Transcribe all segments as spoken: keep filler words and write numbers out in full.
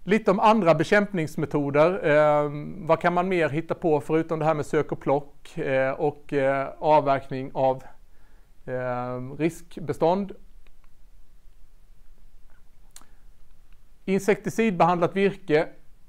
Lite om andra bekämpningsmetoder. Eh, vad kan man mer hitta på förutom det här med sök och plock eh, och eh, avverkning av eh, riskbestånd? Insekticidbehandlat virke.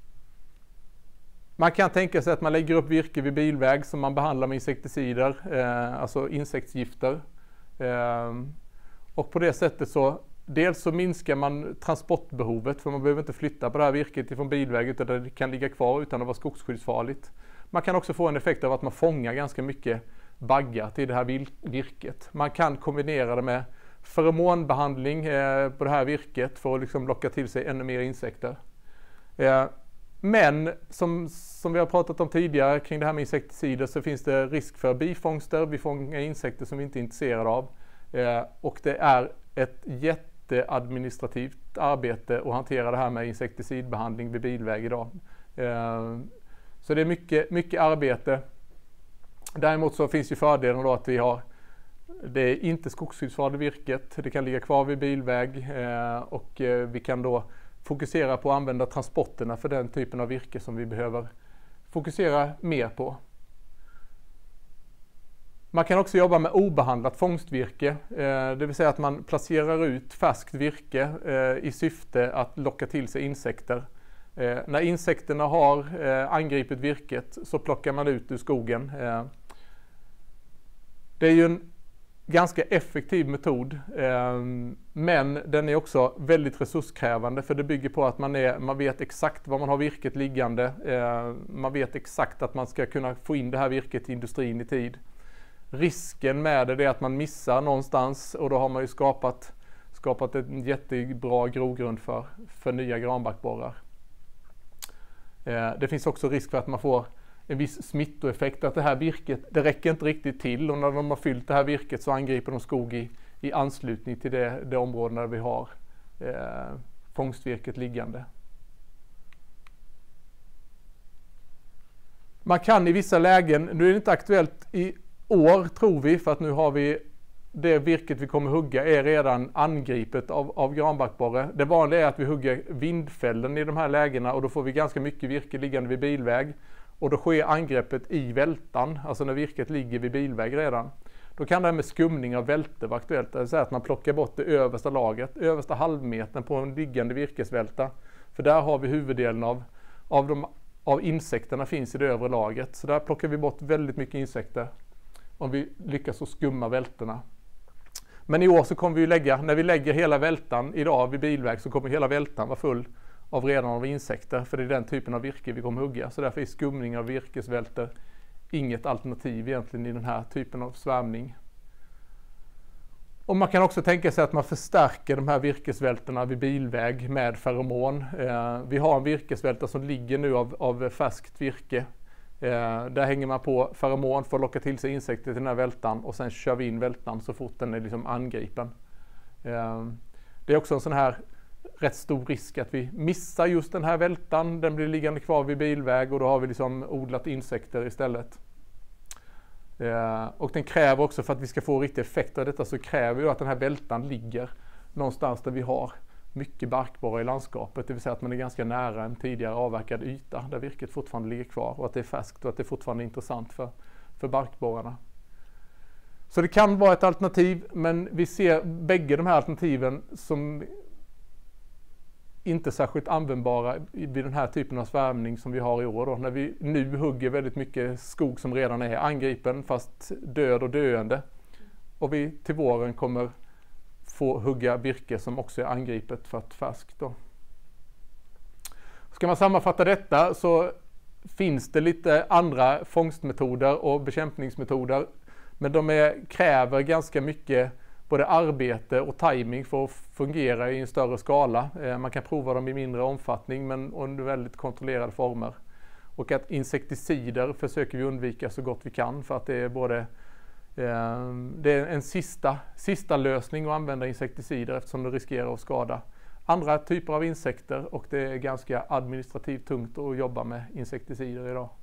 Man kan tänka sig att man lägger upp virke vid bilväg som man behandlar med insekticider, eh, alltså insektsgifter. Eh, och på det sättet så dels så minskar man transportbehovet, för man behöver inte flytta på det här virket ifrån bilväg utan det kan ligga kvar utan att vara skogsskyddsfarligt. Man kan också få en effekt av att man fångar ganska mycket baggar till det här virket. Man kan kombinera det med feromonbehandling eh, på det här virket för att liksom locka till sig ännu mer insekter. Eh, men som, som vi har pratat om tidigare kring det här med insekticider så finns det risk för bifångster. Vi fångar insekter som vi inte är intresserade av. Eh, och det är ett jätteadministrativt arbete att hantera det här med insekticidbehandling vid bilväg idag. Eh, så det är mycket, mycket arbete. Däremot så finns ju fördelen då att vi har, det är inte skogsskyddsfarligt virket, det kan ligga kvar vid bilväg eh, och eh, vi kan då fokusera på att använda transporterna för den typen av virke som vi behöver fokusera mer på. Man kan också jobba med obehandlat fångstvirke, eh, det vill säga att man placerar ut färskt virke eh, i syfte att locka till sig insekter. Eh, när insekterna har eh, angripit virket så plockar man ut ur skogen. Eh, det är ju en ganska effektiv metod, eh, men den är också väldigt resurskrävande för det bygger på att man, är, man vet exakt var man har virket liggande. Eh, man vet exakt att man ska kunna få in det här virket till industrin i tid. Risken med det är att man missar någonstans och då har man ju skapat, skapat en jättebra grogrund för, för nya granbarkborrar. Eh, det finns också risk för att man får en viss smittoeffekt, att det här virket, det räcker inte riktigt till och när de har fyllt det här virket så angriper de skog i, i anslutning till det, det områden där vi har eh, fångstvirket liggande. Man kan i vissa lägen, nu är det inte aktuellt i år tror vi, för att nu har vi det virket vi kommer hugga är redan angripet av, av granbarkborre. Det vanliga är att vi hugger vindfällen i de här lägena och då får vi ganska mycket virke liggande vid bilväg. Och då sker angreppet i vältan, alltså när virket ligger vid bilväg redan. Då kan det här med skumning av välte vara aktuellt, det vill säga att man plockar bort det översta lagret, översta halvmetern på en liggande virkesvälta. För där har vi huvuddelen av, av, de, av insekterna finns i det övre lagret. Så där plockar vi bort väldigt mycket insekter om vi lyckas att skumma välterna. Men i år så kommer vi lägga, när vi lägger hela vältan idag vid bilväg så kommer hela vältan vara full av redan av insekter, för det är den typen av virke vi kommer hugga. Så därför är skumning av virkesvälter inget alternativ egentligen i den här typen av svärmning. Och man kan också tänka sig att man förstärker de här virkesvälterna vid bilväg med feromon. Eh, vi har en virkesvälta som ligger nu av, av färskt virke. Eh, där hänger man på feromon för att locka till sig insekter till den här vältan och sen kör vi in vältan så fort den är liksom angripen. Eh, det är också en sån här rätt stor risk att vi missar just den här vältan, den blir liggande kvar vid bilväg och då har vi liksom odlat insekter istället. Eh, och den kräver också, för att vi ska få riktig effekt av detta, så kräver ju att den här vältan ligger någonstans där vi har mycket barkborrar i landskapet, det vill säga att man är ganska nära en tidigare avverkad yta där virket fortfarande ligger kvar och att det är färskt och att det fortfarande är intressant för, för barkborrarna. Så det kan vara ett alternativ, men vi ser bägge de här alternativen som inte särskilt användbara vid den här typen av svärmning som vi har i år. Då, när vi nu hugger väldigt mycket skog som redan är angripen fast död och döende. Och vi till våren kommer få hugga virke som också är angripet för att färskt. Då. Ska man sammanfatta detta så finns det lite andra fångstmetoder och bekämpningsmetoder. Men de är, kräver ganska mycket både arbete och timing för att fungera i en större skala. Man kan prova dem i mindre omfattning men under väldigt kontrollerade former. Och att insekticider försöker vi undvika så gott vi kan, för att det är både eh, det är en sista, sista lösning att använda insekticider eftersom det riskerar att skada andra typer av insekter och det är ganska administrativt tungt att jobba med insekticider idag.